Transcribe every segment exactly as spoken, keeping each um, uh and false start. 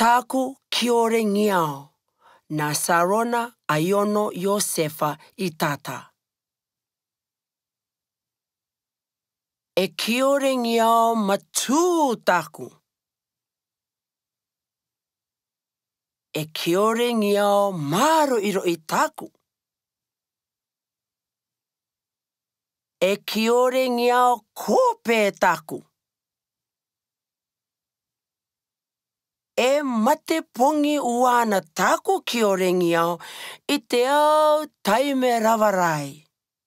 Taku, Kiore, Ngaio, na Sarona, Aiono, Iosefa, I tata. E Kiore, Ngaio, matu Taku. E Kiore, Ngaio, maro iro I Taku. E Kiore, Ngaio, kope Taku. E mate pongi uana Taku Kiore Ngaio I te au taime ravarai.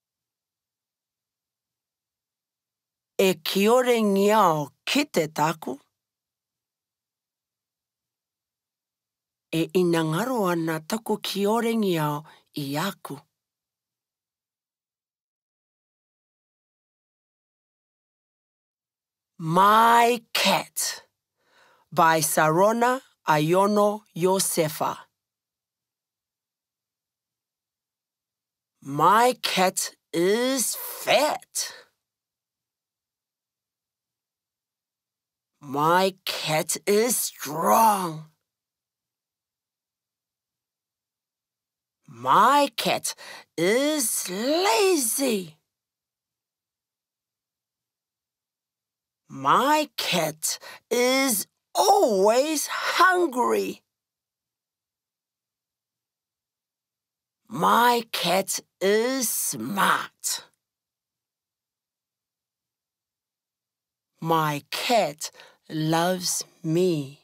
E Kiore Ngaio kite Taku. E inangaro ana Taku Kiore Ngaio I aku. My Cat by Sarona Aiono Iosefa. My cat is fat. My cat is strong. My cat is lazy. My cat is always hungry. My cat is smart. My cat loves me.